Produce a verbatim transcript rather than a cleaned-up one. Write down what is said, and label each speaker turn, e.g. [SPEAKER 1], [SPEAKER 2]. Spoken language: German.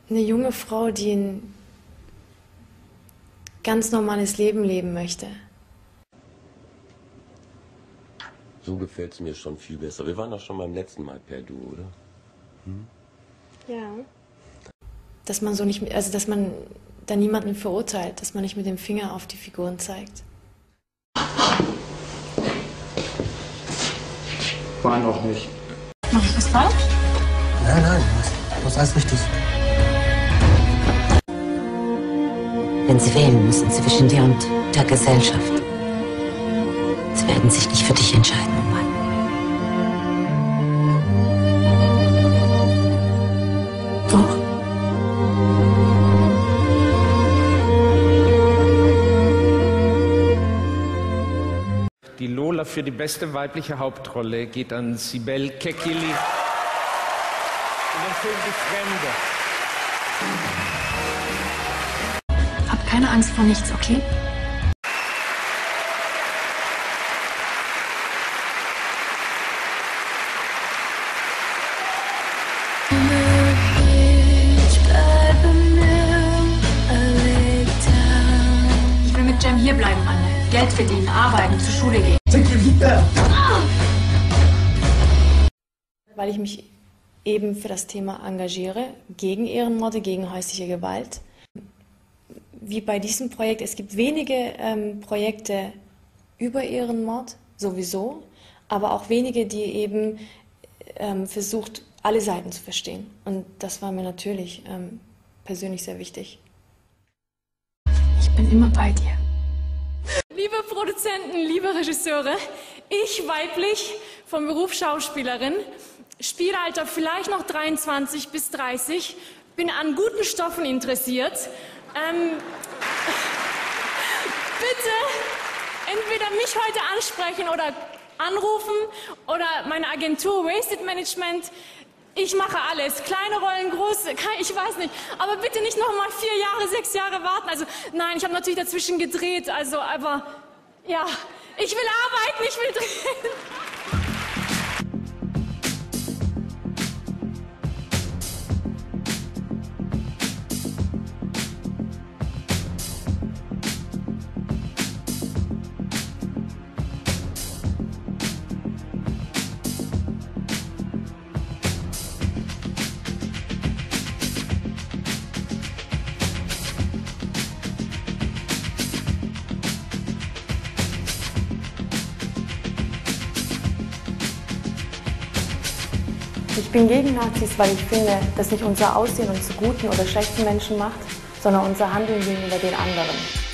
[SPEAKER 1] eine junge Frau, die ein ganz normales Leben leben möchte.
[SPEAKER 2] So gefällt es mir schon viel besser. Wir waren doch schon beim letzten Mal per Du, oder? Hm?
[SPEAKER 1] Ja. Dass man so nicht, also dass man da niemanden verurteilt, dass man nicht mit dem Finger auf die Figuren zeigt.
[SPEAKER 3] Nein, auch nicht.
[SPEAKER 4] Mach ich was falsch?
[SPEAKER 3] Nein, nein, du hast alles richtig.
[SPEAKER 5] Wenn Sie wählen müssen zwischen dir und der Gesellschaft, Sie werden sich nicht für dich entscheiden, Mann.
[SPEAKER 3] Doch.
[SPEAKER 6] Die Lola für die beste weibliche Hauptrolle geht an Sibel Kekili in dem Film Die Fremde.
[SPEAKER 4] Hab keine Angst vor nichts, okay? Ich will mit Jem hier bleiben, Anne. Geld verdienen, arbeiten, zur Schule gehen.
[SPEAKER 1] Weil ich mich eben für das Thema engagiere, gegen Ehrenmorde, gegen häusliche Gewalt. Wie bei diesem Projekt, es gibt wenige ähm, Projekte über Ehrenmord, sowieso, aber auch wenige, die eben ähm, versucht, alle Seiten zu verstehen. Und das war mir natürlich ähm, persönlich sehr wichtig.
[SPEAKER 4] Ich bin immer bei dir.
[SPEAKER 7] Liebe Produzenten, liebe Regisseure, ich weiblich, vom Beruf Schauspielerin, Spielalter vielleicht noch dreiundzwanzig bis dreißig, bin an guten Stoffen interessiert. Ähm, bitte entweder mich heute ansprechen oder anrufen oder meine Agentur Wasted Management. Ich mache alles, kleine Rollen, große, ich weiß nicht, aber bitte nicht noch mal vier Jahre, sechs Jahre warten. Also nein, ich habe natürlich dazwischen gedreht, also aber ja, ich will arbeiten, ich will drehen.
[SPEAKER 1] Ich bin gegen Nazis, weil ich finde, dass nicht unser Aussehen uns zu guten oder schlechten Menschen macht, sondern unser Handeln gegenüber den anderen.